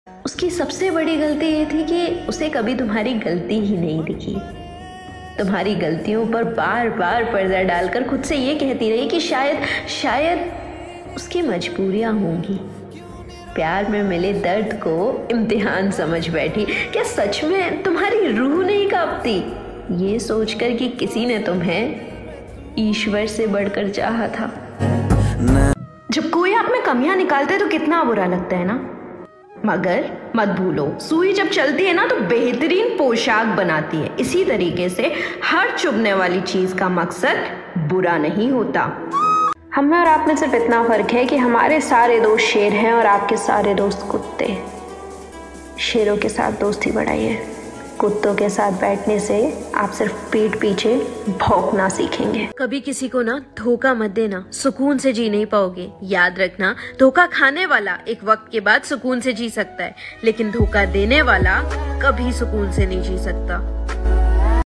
उसकी सबसे बड़ी गलती ये थी कि उसे कभी तुम्हारी गलती ही नहीं दिखी। तुम्हारी गलतियों पर बार बार पर्दा डालकर खुद से ये कहती रही कि शायद उसकी मजबूरियां होंगी। प्यार में मिले दर्द को इम्तिहान समझ बैठी। क्या सच में तुम्हारी रूह नहीं कांपती ये सोचकर कि किसी ने तुम्हें ईश्वर से बढ़कर चाहा था? जब कोई आप में कमियां निकालते तो कितना बुरा लगता है ना, मगर मत भूलो सुई जब चलती है ना तो बेहतरीन पोशाक बनाती है। इसी तरीके से हर चुभने वाली चीज का मकसद बुरा नहीं होता। हम में और आप में सिर्फ इतना फर्क है कि हमारे सारे दोस्त शेर हैं और आपके सारे दोस्त कुत्ते। शेरों के साथ दोस्ती बढ़ाइए, कुत्तों के साथ बैठने से आप सिर्फ पीठ पीछे भौंकना सीखेंगे। कभी किसी को ना धोखा मत देना, सुकून से जी नहीं पाओगे। याद रखना, धोखा खाने वाला एक वक्त के बाद सुकून से जी सकता है, लेकिन धोखा देने वाला कभी सुकून से नहीं जी सकता।